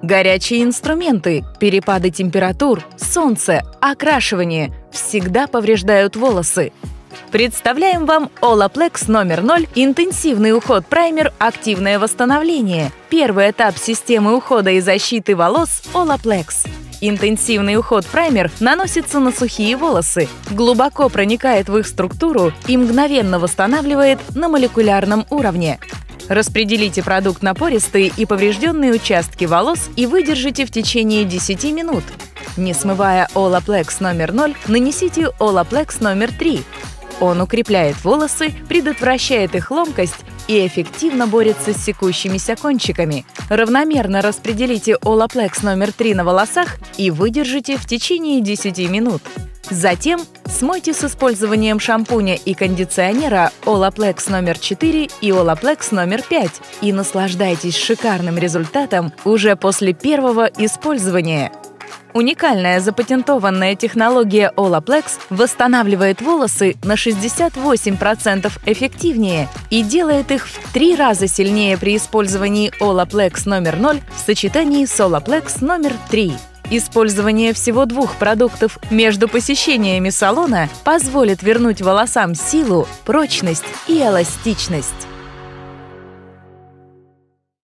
Горячие инструменты, перепады температур, солнце, окрашивание всегда повреждают волосы. Представляем вам Olaplex номер 0 интенсивный уход праймер «Активное восстановление». Первый этап системы ухода и защиты волос Olaplex. Интенсивный уход праймер наносится на сухие волосы, глубоко проникает в их структуру и мгновенно восстанавливает на молекулярном уровне. Распределите продукт на пористые и поврежденные участки волос и выдержите в течение 10 минут. Не смывая Olaplex номер 0, нанесите Olaplex номер 3. Он укрепляет волосы, предотвращает их ломкость и эффективно борется с секущимися кончиками. Равномерно распределите Olaplex номер 3 на волосах и выдержите в течение 10 минут. Затем смойте с использованием шампуня и кондиционера Olaplex номер 4 и Olaplex номер 5 и наслаждайтесь шикарным результатом уже после первого использования. Уникальная запатентованная технология Olaplex восстанавливает волосы на 68% эффективнее и делает их в 3 раза сильнее при использовании Olaplex номер 0 в сочетании с Olaplex номер 3. Использование всего 2 продуктов между посещениями салона позволит вернуть волосам силу, прочность и эластичность.